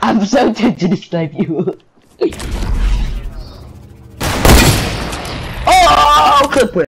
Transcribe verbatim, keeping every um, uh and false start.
I'm so tempted to snipe you. Oh, clip whip.